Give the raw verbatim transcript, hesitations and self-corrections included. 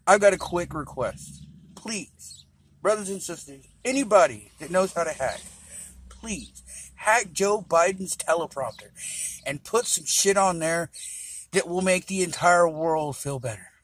I've got a quick request. Please, brothers and sisters, anybody that knows how to hack, please hack Joe Biden's teleprompter and put some shit on there that will make the entire world feel better.